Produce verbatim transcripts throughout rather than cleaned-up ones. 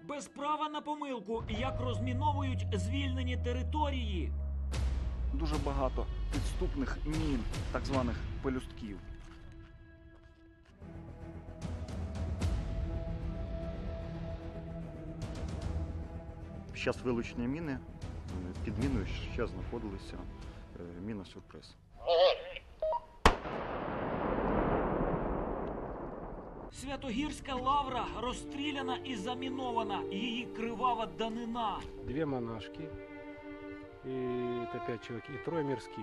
Без права на помилку, як розміновують звільнені території. Дуже багато підступних мін, так званих пелюстків. Під час вилучення міни під міною ще знаходилися міна-сюрприз. Святогірська лавра розстріляна і замінована. Її кривава данина. Две монашки, и это пять человек, и трое мирских.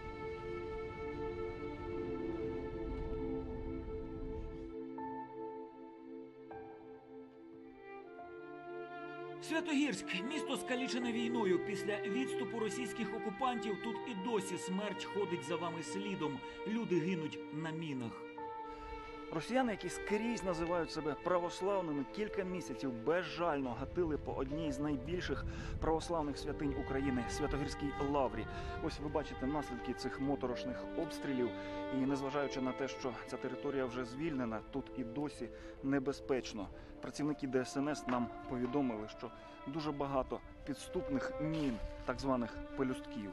Святогірськ – місто скалічене війною. Після відступу російських окупантів тут і досі смерть ходить за вами слідом. Люди гинуть на мінах. Росіяни, які скрізь називають себе православними, кілька місяців безжально гатили по одній з найбільших православних святинь України – Святогірській лаврі. Ось ви бачите наслідки цих моторошних обстрілів. І незважаючи на те, що ця територія вже звільнена, тут і досі небезпечно. Працівники Де Ес Ен Ес нам повідомили, що дуже багато підступних мін, так званих пелюстків.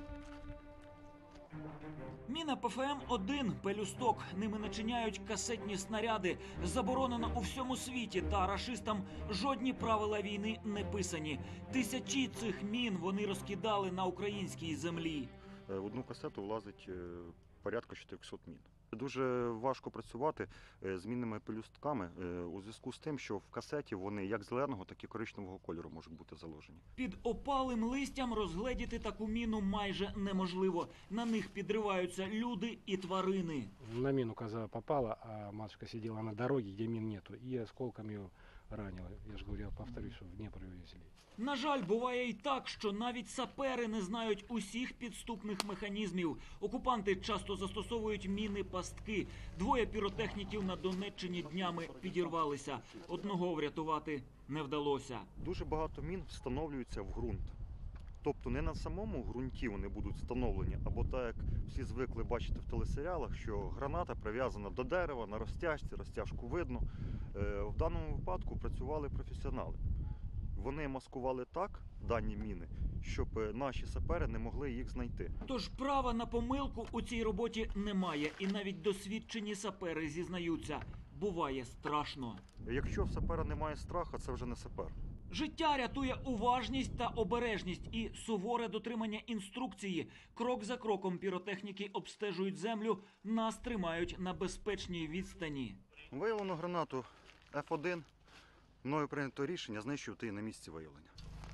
Міна Пе Фе Ем один «Пелюсток». Ними начиняють касетні снаряди. Заборонено у всьому світі, та рашистам жодні правила війни не писані. Тисячі цих мін вони розкидали на українській землі. В одну касету влазить порядка чотирьохсот мін. Дуже важко працювати з мінними пелюстками у зв'язку з тим, що в касеті вони як зеленого, так і коричневого кольору можуть бути заложені. Під опалим листям розгледіти таку міну майже неможливо. На них підриваються люди і тварини. На мину коза попала, а матушка сидела на дороге, где мин нету, и осколком ее ранила. Я же говорю, я повторюсь, что в Днепр везли. На жаль, буває і так, що навіть сапери не знають усіх підступних механізмів. Окупанти часто застосовують міни-пастки. Двоє піротехніків на Донеччині днями підірвалися. Одного врятувати не вдалося. Дуже багато мін встановлюються в ґрунт. Тобто не на самому ґрунті вони будуть встановлені, або так, як всі звикли бачити в телесеріалах, що граната прив'язана до дерева, на розтяжці, розтяжку видно. В даному випадку працювали професіонали. Вони маскували так дані міни, щоб наші сапери не могли їх знайти. Тож права на помилку у цій роботі немає. І навіть досвідчені сапери зізнаються – буває страшно. Якщо в сапера немає страху, це вже не сапер. Життя рятує уважність та обережність і суворе дотримання інструкції. Крок за кроком піротехніки обстежують землю, нас тримають на безпечній відстані. Виявлено гранату Еф один. Мною прийнято рішення знищувати її на місці виявлення.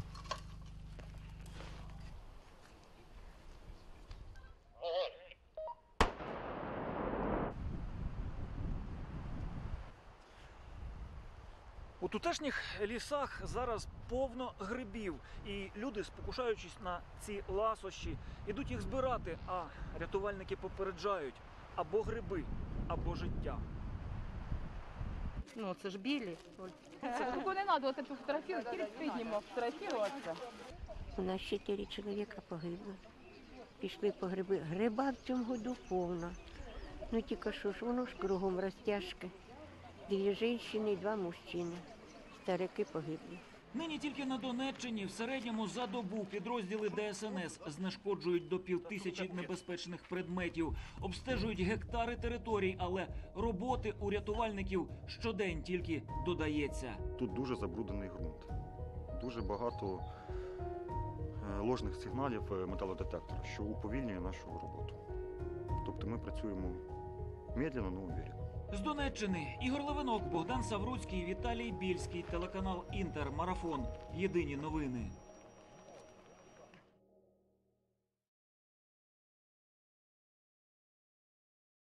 У тутешніх лісах зараз повно грибів. І люди, спокушаючись на ці ласощі, ідуть їх збирати, а рятувальники попереджають – або гриби, або життя. Ну, це ж білі. Це не треба, от цю фотографію, тільки піднімо, фотографуватися. У нас чотири чоловіка погибло. Пішли по гриби. Гриба в цьому году повно. Ну тільки що ж, воно ж кругом розтяжки. Дві жінки і два мужчини. Старики погибли. Нині тільки на Донеччині в середньому за добу підрозділи Де Ес Ен Ес знешкоджують до півтисячі небезпечних предметів, обстежують гектари територій, але роботи у рятувальників щодень тільки додається. Тут дуже забруднений ґрунт. Дуже багато ложних сигналів металодетектора, що уповільнює нашу роботу. Тобто ми працюємо медленно, но уверенно. З Донеччини Ігор Левинок, Богдан Савруцький, Віталій Більський, телеканал Інтер, Марафон. Єдині новини.